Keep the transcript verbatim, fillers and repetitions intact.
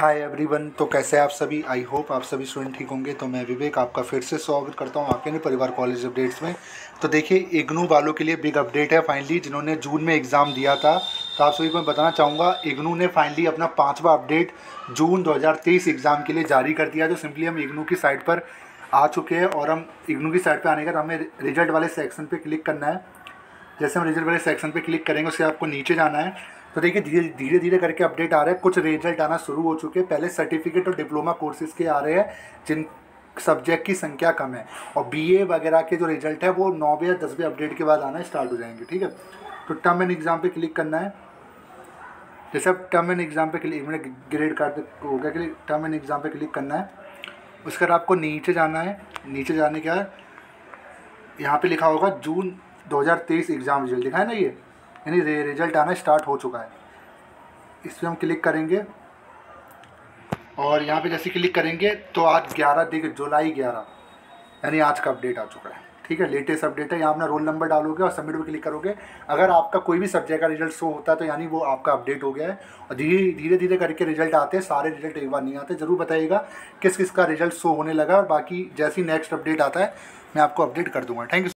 Hi everyone. तो कैसे हैं आप सभी? आई होप आप सभी स्टूडेंट ठीक होंगे। तो मैं विवेक आपका फिर से स्वागत करता हूं आपके अपने परिवार कॉलेज अपडेट्स में। तो देखिए, इग्नू वालों के लिए बिग अपडेट है। फाइनली जिन्होंने जून में एग्ज़ाम दिया था, तो आप सभी को मैं बताना चाहूँगा, इग्नू ने फाइनली अपना पाँचवा अपडेट जून दो हज़ार तेईस एग्ज़ाम के लिए जारी कर दिया। तो सिंपली हम इग्नू की साइट पर आ चुके हैं और हम इग्नू की साइट पर आने का हमें रिजल्ट वाले सेक्शन पर क्लिक करना है। जैसे हम रिजल्ट वाले सेक्शन पे क्लिक करेंगे उससे आपको नीचे जाना है। तो देखिए, धीरे धीरे धीरे करके अपडेट आ रहा है। कुछ रिजल्ट आना शुरू हो चुके हैं। पहले सर्टिफिकेट और डिप्लोमा कोर्सेज़ के आ रहे हैं जिन सब्जेक्ट की संख्या कम है, और बीए वगैरह के जो रिजल्ट है वो नौवें या दसवें अपडेट के बाद आना स्टार्ट हो जाएंगे। ठीक है, तो टर्म एंड एग्ज़ाम पे क्लिक करना है। जैसे अब टर्म एंड एग्ज़ाम पे क्लिक, मैंने ग्रेड कार्ड हो गया कि टर्म एंड एग्ज़ाम पे क्लिक करना है। उसके बाद आपको नीचे जाना है। नीचे जाने के बाद यहाँ पे लिखा होगा जून दो हज़ार तेईस एग्ज़ाम रिजल्ट, दिखा है ना, ये यानी रिजल्ट आना स्टार्ट हो चुका है। इस पर हम क्लिक करेंगे और यहाँ पे जैसे क्लिक करेंगे तो आज ग्यारह देखिए जुलाई ग्यारह, यानी आज का अपडेट आ चुका है। ठीक है, लेटेस्ट अपडेट है। यहाँ अपना रोल नंबर डालोगे और सबमिट पे क्लिक करोगे। अगर आपका कोई भी सब्जेक्ट का रिजल्ट शो होता है तो यानी वो आपका अपडेट हो गया है। और धीरे धीरे धीरे करके रिजल्ट आते हैं, सारे रिजल्ट एक बार नहीं आते। ज़रूर बताइएगा किस किस का रिजल्ट शो होने लगा, और बाकी जैसे ही नेक्स्ट अपडेट आता है मैं आपको अपडेट कर दूँगा। Thank you.